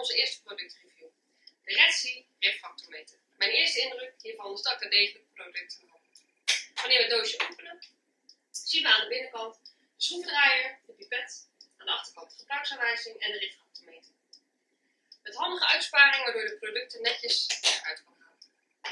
onze eerste productreview. De Red Sea refractometer. Mijn eerste indruk hiervan is dat ik er degelijk producten heb. Wanneer we het doosje openen, zien we aan de binnenkant de schroevendraaier, de pipet, aan de achterkant de gebruiksaanwijzing en de refractometer. Met handige uitsparing waardoor je de producten netjes eruit kan halen.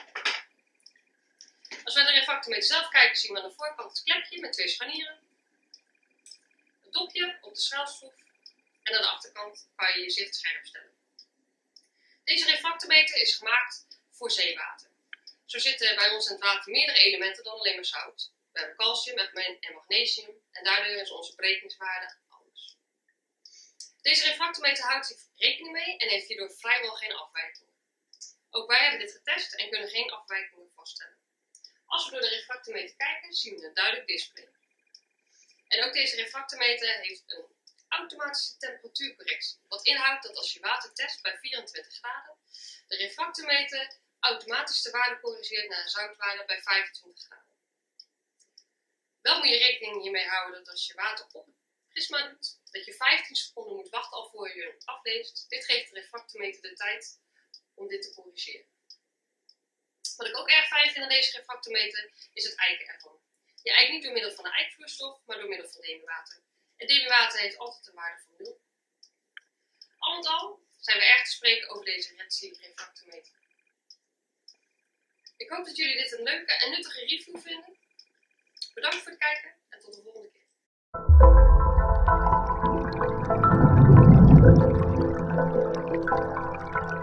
Als we naar de refractometer zelf kijken, zien we aan de voorkant het klepje met 2 scharnieren, het dopje op de schuilschroef en aan de achterkant kan je je zicht scherp stellen. Deze refractometer is gemaakt voor zeewater. Zo zitten bij ons in het water meerdere elementen dan alleen maar zout. We hebben calcium en magnesium en daardoor is onze berekeningswaarde anders. Deze refractometer houdt hier rekening mee en heeft hierdoor vrijwel geen afwijkingen. Ook wij hebben dit getest en kunnen geen afwijkingen vaststellen. Als we door de refractometer kijken, zien we een duidelijk display. En ook deze refractometer heeft een automatische temperatuurcorrectie. Wat inhoudt dat als je water test bij 24 graden, de refractometer automatisch de waarde corrigeert naar een zoutwaarde bij 25 graden. Wel moet je rekening hiermee houden dat als je water op prisma doet, dat je 15 seconden moet wachten alvorens je hem afleest. Dit geeft de refractometer de tijd om dit te corrigeren. Wat ik ook erg fijn vind aan deze refractometer is het eiken ervan. Je eikt niet door middel van een eikvloeistof, maar door middel van demiwater. En demiwater heeft altijd een waarde van 0. Al met al zijn we erg te spreken over deze Red Sea refractometer. Ik hoop dat jullie dit een leuke en nuttige review vinden. Bedankt voor het kijken en tot de volgende keer.